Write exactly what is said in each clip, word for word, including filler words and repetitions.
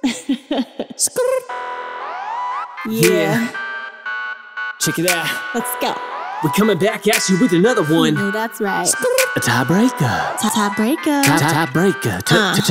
Yeah. Check it out. Let's go. We're coming back at you with another one. Oh, that's right. A tiebreaker. Tiebreaker. Tiebreaker.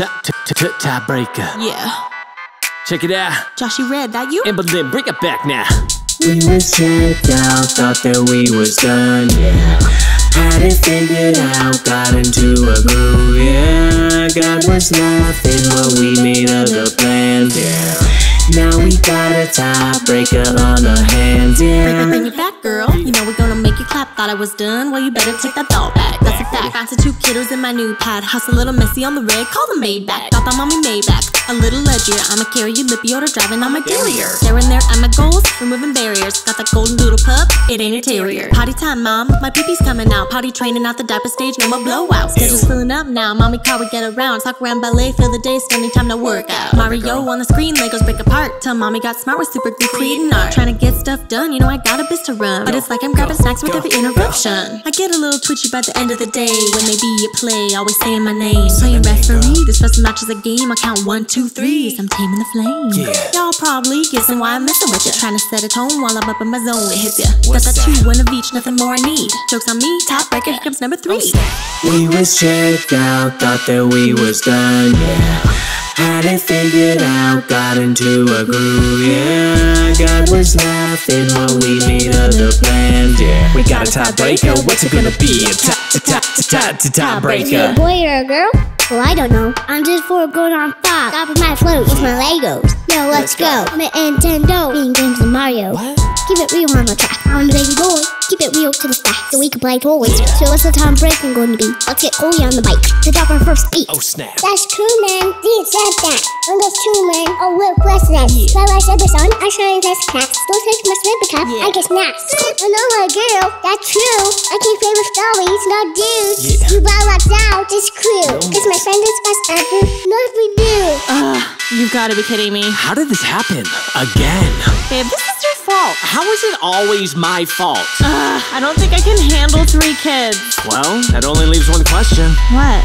Tiebreaker. Yeah. Check it out. Joshy Red, that you? Emblem, bring it back now. We was checked out, thought that we was done, yeah. Had it figured out, got into a groove, yeah. God was laughing when we made other plans, yeah. Now we got a tiebreaker on our hands, yeah. Bring, bring it back, girl. You know we're gonna make you clap. Thought I was done, well you better take that thought back. That's a fact. Found two kiddos in my new pad. Hustle a little messy on the red, call the maid back. Got by mommy Maybach, a little ledgier. I'ma carry you lippy order driving on my carrier. Staring there at my goals, removing barriers. Got that golden doodle pup, it ain't a terrier. Potty time, mom, my pee-pee's coming out. Potty training out the diaper stage, no more blowouts. Schedule's filling up now, mommy car we get around. Talk around ballet, fill the day, spending time to work out. Mario on the screen, Legos break apart. Till mommy got smart with super glue creating art. Trying to get stuff done, you know I got a biz to run. But it's like I'm grabbing snacks with every interruption. I get a little twitchy by the end of the day. When they be at play, always saying my name. Playing referee, this wrestling match is a game. I count one, two, threes, I'm taming the flame. Y'all probably guessing why I'm messing with ya. Trying to set a tone while I'm up in my zone. It hits ya. Got that two, one of each, nothing more I need. Joke's on me, tiebreaker, here comes number three. We was checked out, thought that we was done, yeah. Had it figured out, got into a groove, yeah. God was laughing when we made other plans, yeah. We got a tiebreaker, what's it gonna be? A tie-tie-tie-tie-tiebreaker. Boy or a girl? Well, I don't know. I'm just for a girl on Fox. Stop with my float with my Legos. Yo, let's, let's go. go. I'm at Nintendo. Being games and Mario. What? Keep it real on the track. I'm the baby boy. Keep it real to the stack. So we can play toys. Yeah. So what's the time breaking going to be? Let's get Coley on the bike to drop our first beat. Oh, snap. That's true, man. Dean said that. And that's true, man. Oh, we're president. Yeah. So I said this on. I shine this cat. Don't take my slipper cup. Yeah. I get snacks. I know my girl. That's true. I keep favorite stories, not dudes. Yeah. You buy locked out. This crew. Cause my friend is best ever. Not we do. Uh, you've gotta be kidding me. How did this happen? Again? Babe, this is your fault. How is it always my fault? Uh, I don't think I can handle three kids. Well, that only leaves one question. What?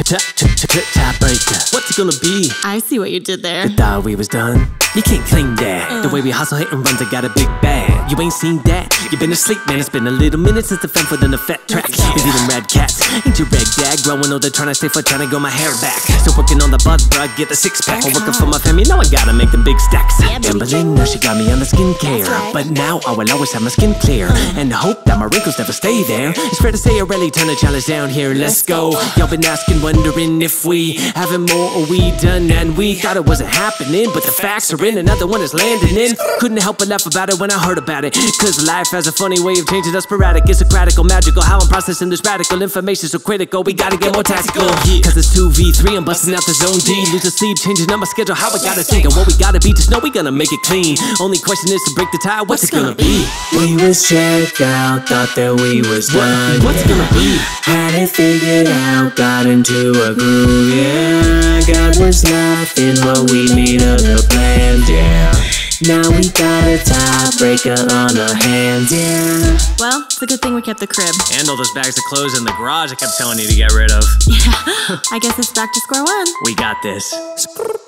Tiebreaker. What's it gonna be? I see what you did there. I thought we was done. You can't claim that. Uh. The way we hustle, hit and runs, I got a big bag. You ain't seen that. You've been asleep, man. It's been a little minute since the femme for the fat track. You're eating red cats. Ain't your red dad growing older, trying to stay for trying to grow my hair back. Still working on the butt, bruh, get the six pack. I'm working for my family, now I gotta make them big stacks. Yeah, Gambling, now she got me on the skincare. Right. But now I will always have my skin clear. Uh. And hope that my wrinkles never stay there. It's fair to say I really turn the challenge down here. Let's go. Y'all been asking, wondering if we having more or we done. And we thought it wasn't happening, but the facts are in. Another one is landing in. Couldn't help but laugh about it when I heard about it. Cause life has a funny way of changing us sporadic. It's socratical, magical. How I'm processing this radical information so critical. We gotta get more tactical. Cause it's two v three, I'm busting out the zone D. Losing sleep, changing up my schedule. How I gotta think and what we gotta be. Just know we gonna make it clean. Only question is to break the tie. What's it gonna be? We was checked out, thought that we was done. What's it gonna be? Had it figured out, got into a groove, yeah. God was laughing when we made other plans, yeah. Now we got a tiebreaker on our hands, yeah. Well, it's a good thing we kept the crib. And all those bags of clothes in the garage I kept telling you to get rid of. Yeah, I guess it's back to square one. We got this.